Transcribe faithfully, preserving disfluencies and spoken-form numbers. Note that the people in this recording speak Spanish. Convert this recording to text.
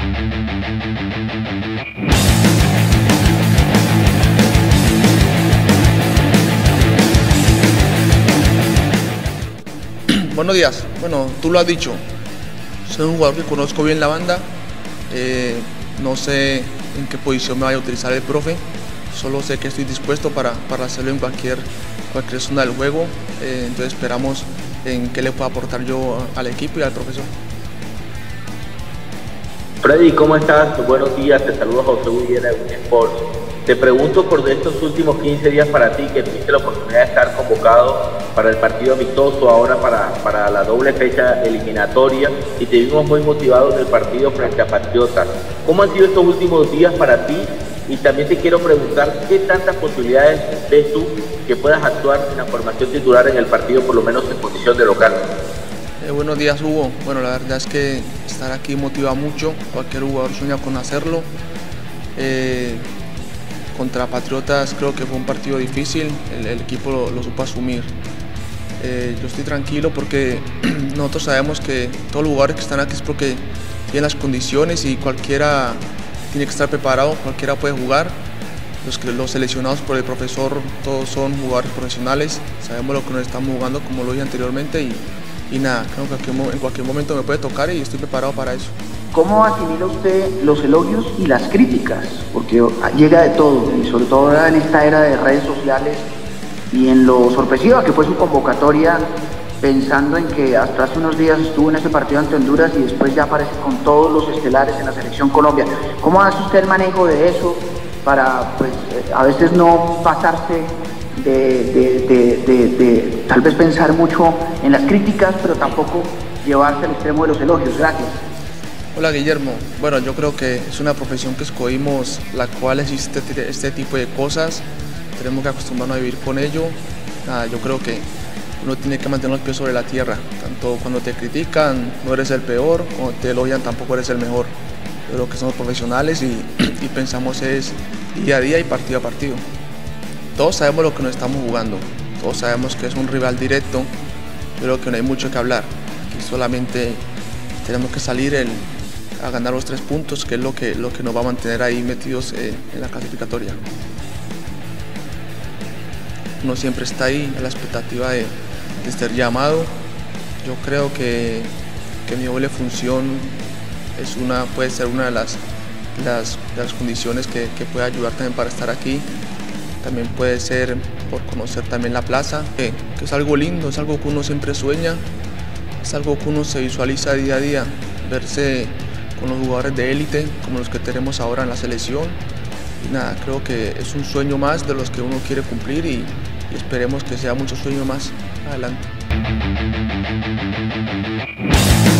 Buenos días. Bueno, tú lo has dicho. Soy un jugador que conozco bien la banda. Eh, no sé en qué posición me vaya a utilizar el profe. Solo sé que estoy dispuesto para, para hacerlo en cualquier, cualquier zona del juego. Eh, entonces esperamos en qué le puedo aportar yo al equipo y al profesor. Freddy, ¿cómo estás? Buenos días, te saludo José Uriela de Win Sports. Te pregunto por estos últimos quince días para ti, que tuviste la oportunidad de estar convocado para el partido amistoso, ahora para, para la doble fecha eliminatoria, y te vimos muy motivado en el partido frente a Patriotas. ¿Cómo han sido estos últimos días para ti? Y también te quiero preguntar, ¿qué tantas posibilidades ves tú que puedas actuar en la formación titular en el partido, por lo menos en posición de local? Eh, buenos días, Hugo. Bueno, la verdad es que estar aquí motiva mucho. Cualquier jugador sueña con hacerlo. Eh, contra Patriotas creo que fue un partido difícil. El, el equipo lo, lo supo asumir. Eh, yo estoy tranquilo porque nosotros sabemos que todos los jugadores que están aquí es porque tienen las condiciones y cualquiera tiene que estar preparado, cualquiera puede jugar. Los, los seleccionados por el profesor todos son jugadores profesionales. Sabemos lo que nos estamos jugando, como lo dije anteriormente, y Y nada, creo que en cualquier, en cualquier momento me puede tocar y estoy preparado para eso. ¿Cómo asimila usted los elogios y las críticas? Porque llega de todo, y sobre todo ahora en esta era de redes sociales y en lo sorpresiva que fue su convocatoria, pensando en que hasta hace unos días estuvo en ese partido ante Honduras y después ya aparece con todos los estelares en la selección Colombia. ¿Cómo hace usted el manejo de eso para, pues, a veces no pasarse De, de, de, de, de tal vez pensar mucho en las críticas, pero tampoco llevarse al extremo de los elogios? Gracias. Hola, Guillermo. Bueno, yo creo que es una profesión que escogimos, la cual existe este tipo de cosas. Tenemos que acostumbrarnos a vivir con ello. Nada, yo creo que uno tiene que mantener los pies sobre la tierra. Tanto cuando te critican, no eres el peor; cuando te elogian, tampoco eres el mejor. Yo creo que somos profesionales y, y pensamos es día a día y partido a partido. Todos sabemos lo que nos estamos jugando, todos sabemos que es un rival directo. Yo creo que no hay mucho que hablar, aquí solamente tenemos que salir el, a ganar los tres puntos, que es lo que, lo que nos va a mantener ahí metidos eh, en la clasificatoria. Uno siempre está ahí a la expectativa de, de ser llamado. Yo creo que, que mi doble función es una, puede ser una de las, las, de las condiciones que, que puede ayudar también para estar aquí. También puede ser por conocer también la plaza, que, que es algo lindo, es algo que uno siempre sueña, es algo que uno se visualiza día a día, verse con los jugadores de élite como los que tenemos ahora en la selección. Y nada, creo que es un sueño más de los que uno quiere cumplir y, y esperemos que sea muchos sueños más adelante.